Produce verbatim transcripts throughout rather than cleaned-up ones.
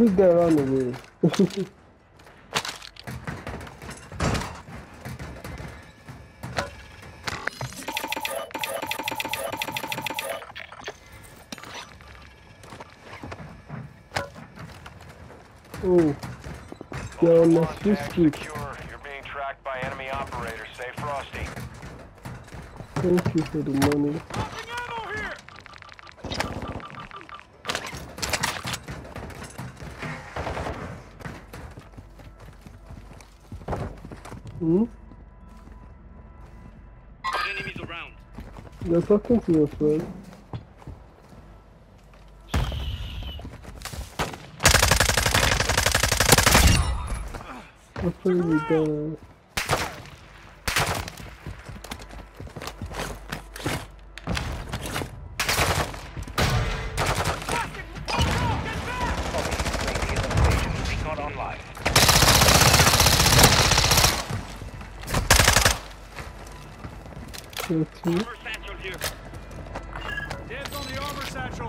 shoot that run away. Oh, they're on the street. Secure. You're being tracked by enemy operators. Stay frosty. Thank you for the money. Hmm? Enemies around. You're talking to your friend. I'm afraid we die. Thirty. Armor satchel here. Dibs on the armor satchel.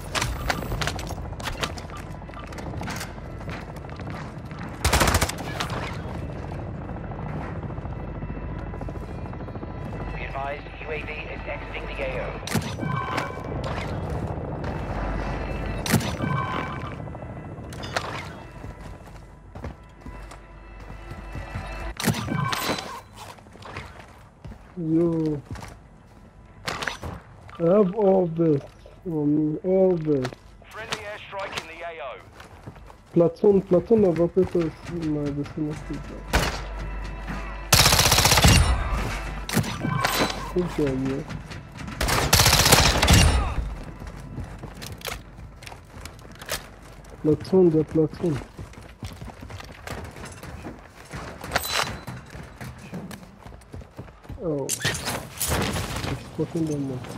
Be advised, U A V is exiting the A O. Yo, I have all this on me, all this. Friendly airstrike in the A O. Platoon, platoon of operators in my vicinity. Good job, yeah. Platoon, the platoon. Oh, it's spotting them now.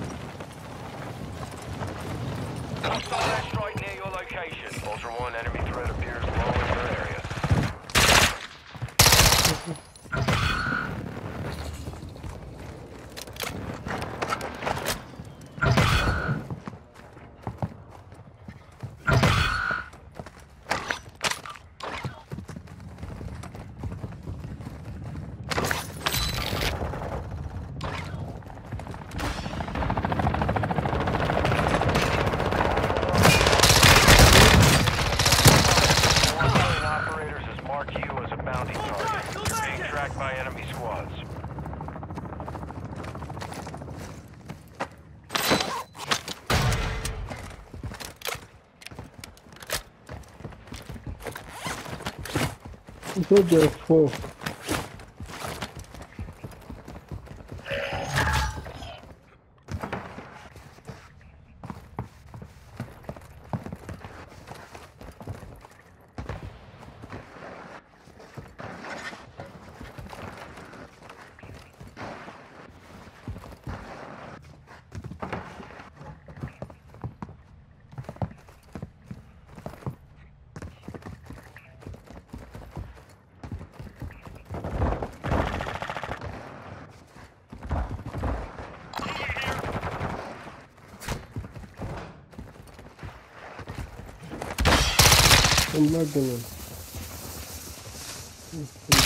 Hostile airstrike near your location. Ultra One, enemy threat appears low in your area. By enemy squads. You said there are four. I'm not gonna.